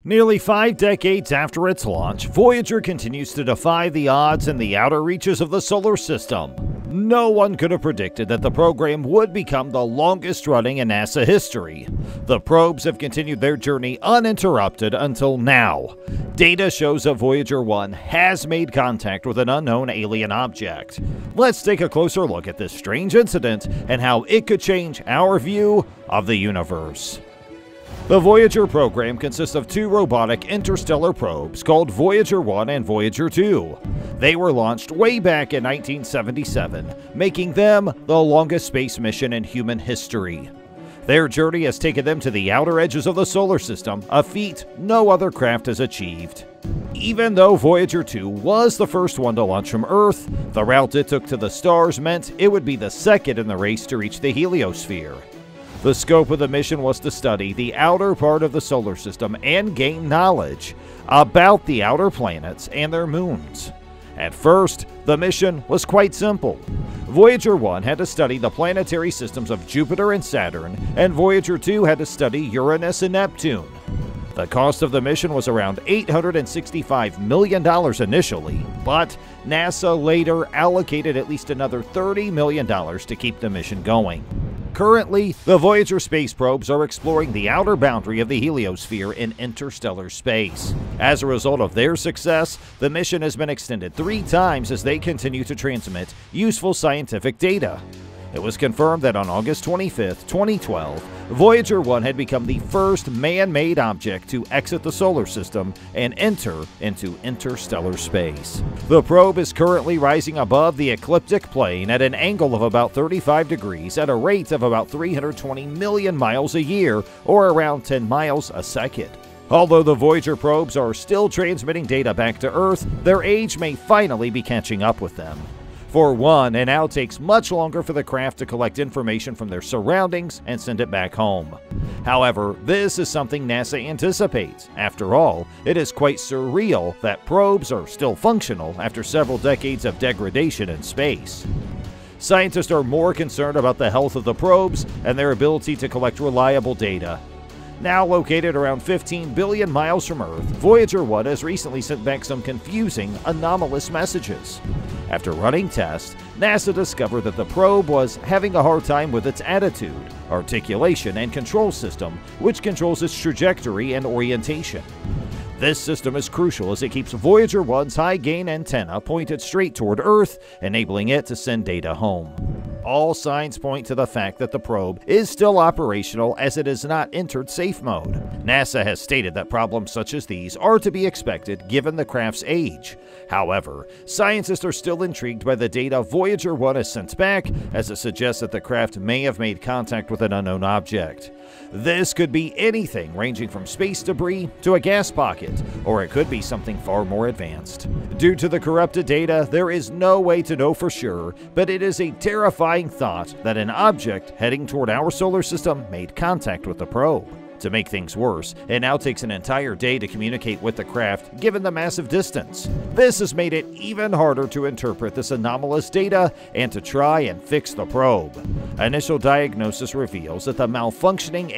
Nearly 5 decades after its launch, Voyager continues to defy the odds in the outer reaches of the solar system. No one could have predicted that the program would become the longest running in NASA history. The probes have continued their journey uninterrupted until now. Data shows that Voyager 1 has made contact with an unknown alien object. Let's take a closer look at this strange incident and how it could change our view of the universe. The Voyager program consists of 2 robotic interstellar probes called Voyager 1 and Voyager 2. They were launched way back in 1977, making them the longest space mission in human history. Their journey has taken them to the outer edges of the solar system, a feat no other craft has achieved. Even though Voyager 2 was the first one to launch from Earth, the route it took to the stars meant it would be the second in the race to reach the heliosphere. The scope of the mission was to study the outer part of the solar system and gain knowledge about the outer planets and their moons. At first, the mission was quite simple. Voyager 1 had to study the planetary systems of Jupiter and Saturn, and Voyager 2 had to study Uranus and Neptune. The cost of the mission was around $865 million initially, but NASA later allocated at least another $30 million to keep the mission going. Currently, the Voyager space probes are exploring the outer boundary of the heliosphere in interstellar space. As a result of their success, the mission has been extended 3 times as they continue to transmit useful scientific data. It was confirmed that on August 25, 2012, Voyager 1 had become the first man-made object to exit the solar system and enter into interstellar space. The probe is currently rising above the ecliptic plane at an angle of about 35 degrees at a rate of about 320 million miles a year, or around 10 miles a second. Although the Voyager probes are still transmitting data back to Earth, their age may finally be catching up with them. For one, it now takes much longer for the craft to collect information from their surroundings and send it back home. However, this is something NASA anticipates. After all, it is quite surreal that probes are still functional after several decades of degradation in space. Scientists are more concerned about the health of the probes and their ability to collect reliable data. Now located around 15 billion miles from Earth, Voyager 1 has recently sent back some confusing, anomalous messages. After running tests, NASA discovered that the probe was having a hard time with its attitude, articulation, and control system, which controls its trajectory and orientation. This system is crucial as it keeps Voyager 1's high-gain antenna pointed straight toward Earth, enabling it to send data home. All signs point to the fact that the probe is still operational as it has not entered safe mode. NASA has stated that problems such as these are to be expected given the craft's age. However, scientists are still intrigued by the data Voyager 1 has sent back, as it suggests that the craft may have made contact with an unknown object. This could be anything ranging from space debris to a gas pocket, or it could be something far more advanced. Due to the corrupted data, there is no way to know for sure, but it is a terrifying thought that an object heading toward our solar system made contact with the probe. To make things worse, it now takes an entire day to communicate with the craft given the massive distance. This has made it even harder to interpret this anomalous data and to try and fix the probe. Initial diagnosis reveals that the malfunctioning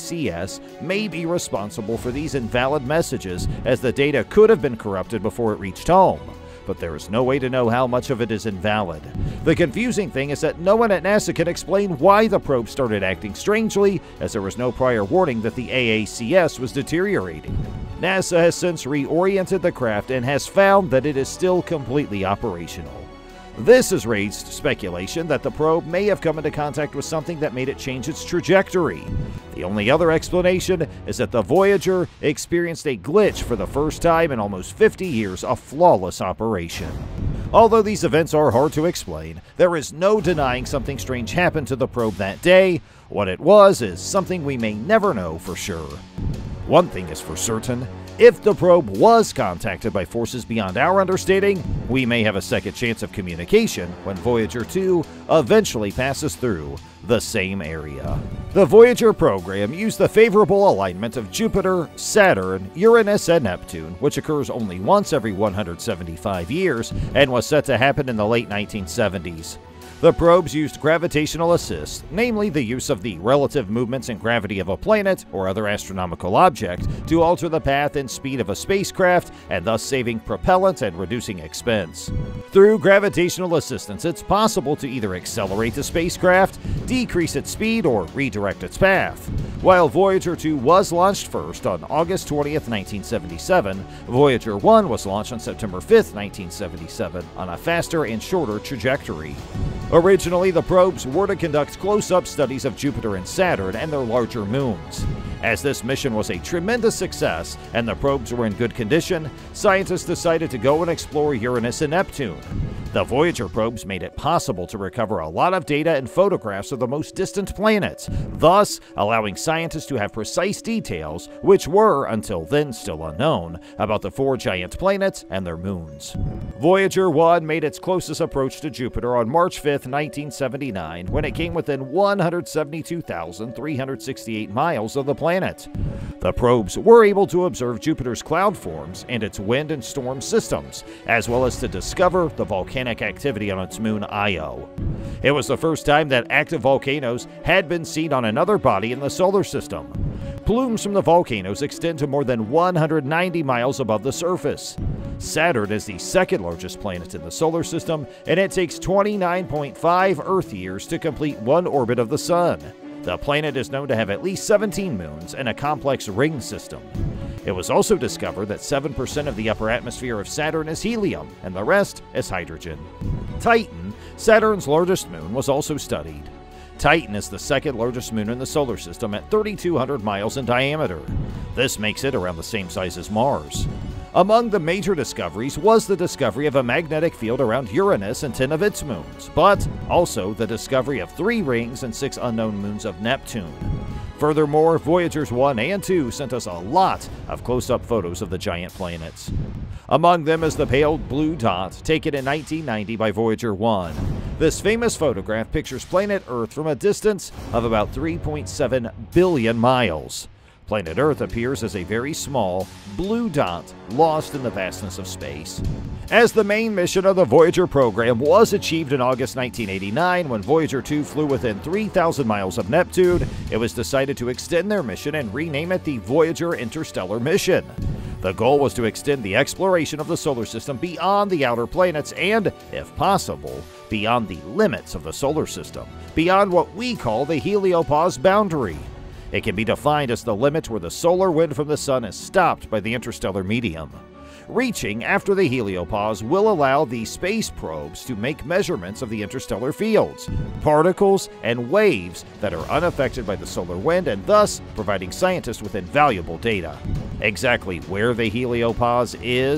AACS may be responsible for these invalid messages, as the data could have been corrupted before it reached home. But there is no way to know how much of it is invalid. The confusing thing is that no one at NASA can explain why the probe started acting strangely, as there was no prior warning that the AACS was deteriorating. NASA has since reoriented the craft and has found that it is still completely operational. This has raised speculation that the probe may have come into contact with something that made it change its trajectory. The only other explanation is that the Voyager experienced a glitch for the first time in almost 50 years of flawless operation. Although these events are hard to explain, there is no denying something strange happened to the probe that day. What it was is something we may never know for sure. One thing is for certain: if the probe was contacted by forces beyond our understanding, we may have a second chance of communication when Voyager 2 eventually passes through the same area. The Voyager program used the favorable alignment of Jupiter, Saturn, Uranus, and Neptune, which occurs only once every 175 years and was set to happen in the late 1970s. The probes used gravitational assist, namely the use of the relative movements and gravity of a planet or other astronomical object, to alter the path and speed of a spacecraft, and thus saving propellant and reducing expense. Through gravitational assistance, it's possible to either accelerate the spacecraft, decrease its speed, or redirect its path. While Voyager 2 was launched first on August 20th, 1977, Voyager 1 was launched on September 5th, 1977, on a faster and shorter trajectory. Originally, the probes were to conduct close-up studies of Jupiter and Saturn and their larger moons. As this mission was a tremendous success and the probes were in good condition, scientists decided to go and explore Uranus and Neptune. The Voyager probes made it possible to recover a lot of data and photographs of the most distant planets, thus allowing scientists to have precise details, which were, until then, still unknown, about the 4 giant planets and their moons. Voyager 1 made its closest approach to Jupiter on March 5, 1979, when it came within 172,368 miles of the planet. The probes were able to observe Jupiter's cloud forms and its wind and storm systems, as well as to discover the volcanic activity on its moon Io. It was the first time that active volcanoes had been seen on another body in the solar system. Plumes from the volcanoes extend to more than 190 miles above the surface. Saturn is the second largest planet in the solar system, and it takes 29.5 Earth years to complete one orbit of the Sun. The planet is known to have at least 17 moons and a complex ring system. It was also discovered that 7% of the upper atmosphere of Saturn is helium, and the rest is hydrogen. Titan, Saturn's largest moon, was also studied. Titan is the second largest moon in the solar system at 3,200 miles in diameter. This makes it around the same size as Mars. Among the major discoveries was the discovery of a magnetic field around Uranus and 10 of its moons, but also the discovery of 3 rings and 6 unknown moons of Neptune. Furthermore, Voyagers 1 and 2 sent us a lot of close-up photos of the giant planets. Among them is the pale blue dot taken in 1990 by Voyager 1. This famous photograph pictures planet Earth from a distance of about 3.7 billion miles. Planet Earth appears as a very small, blue dot lost in the vastness of space. As the main mission of the Voyager program was achieved in August 1989 when Voyager 2 flew within 3,000 miles of Neptune, it was decided to extend their mission and rename it the Voyager Interstellar Mission. The goal was to extend the exploration of the solar system beyond the outer planets and, if possible, beyond the limits of the solar system, beyond what we call the heliopause boundary. It can be defined as the limit where the solar wind from the Sun is stopped by the interstellar medium. Reaching after the heliopause will allow the space probes to make measurements of the interstellar fields, particles, and waves that are unaffected by the solar wind, and thus providing scientists with invaluable data. Exactly where the heliopause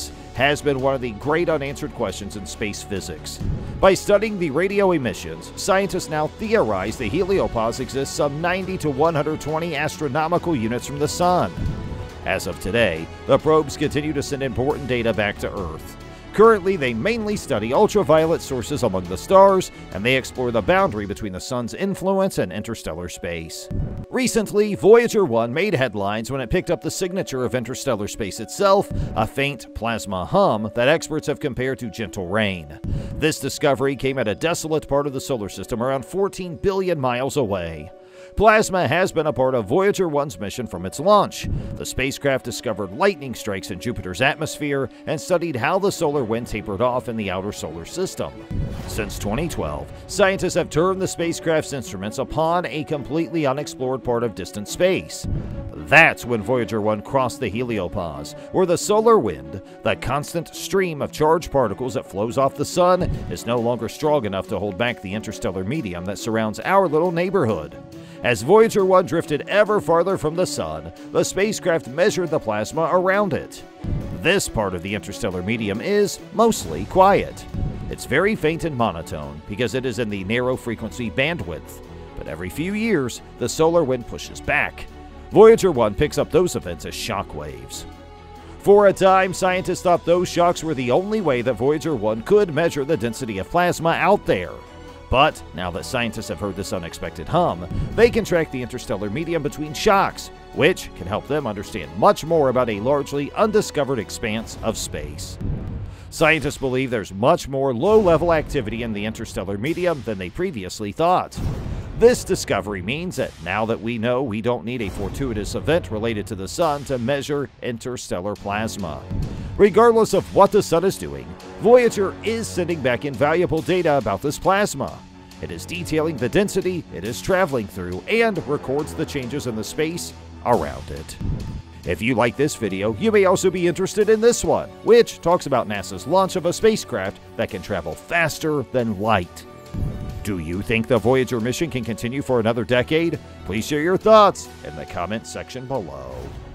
has been one of the great unanswered questions in space physics. By studying the radio emissions, scientists now theorize the heliopause exists some 90 to 120 astronomical units from the Sun. As of today, the probes continue to send important data back to Earth. Currently, they mainly study ultraviolet sources among the stars, and they explore the boundary between the Sun's influence and interstellar space. Recently, Voyager 1 made headlines when it picked up the signature of interstellar space itself, a faint plasma hum that experts have compared to gentle rain. This discovery came at a desolate part of the solar system around 14 billion miles away. Plasma has been a part of Voyager 1's mission from its launch. The spacecraft discovered lightning strikes in Jupiter's atmosphere and studied how the solar wind tapered off in the outer solar system. Since 2012, scientists have turned the spacecraft's instruments upon a completely unexplored part of distant space. That's when Voyager 1 crossed the heliopause, where the solar wind, the constant stream of charged particles that flows off the Sun, is no longer strong enough to hold back the interstellar medium that surrounds our little neighborhood. As Voyager 1 drifted ever farther from the Sun, the spacecraft measured the plasma around it. This part of the interstellar medium is mostly quiet. It's very faint and monotone because it is in the narrow frequency bandwidth, but every few years, the solar wind pushes back. Voyager 1 picks up those events as shock waves. For a time, scientists thought those shocks were the only way that Voyager 1 could measure the density of plasma out there. But now that scientists have heard this unexpected hum, they can track the interstellar medium between shocks, which can help them understand much more about a largely undiscovered expanse of space. Scientists believe there's much more low-level activity in the interstellar medium than they previously thought. This discovery means that now that we know we don't need a fortuitous event related to the Sun to measure interstellar plasma. Regardless of what the Sun is doing, Voyager is sending back invaluable data about this plasma. It is detailing the density it is traveling through and records the changes in the space around it. If you like this video, you may also be interested in this one, which talks about NASA's launch of a spacecraft that can travel faster than light. Do you think the Voyager mission can continue for another decade? Please share your thoughts in the comment section below.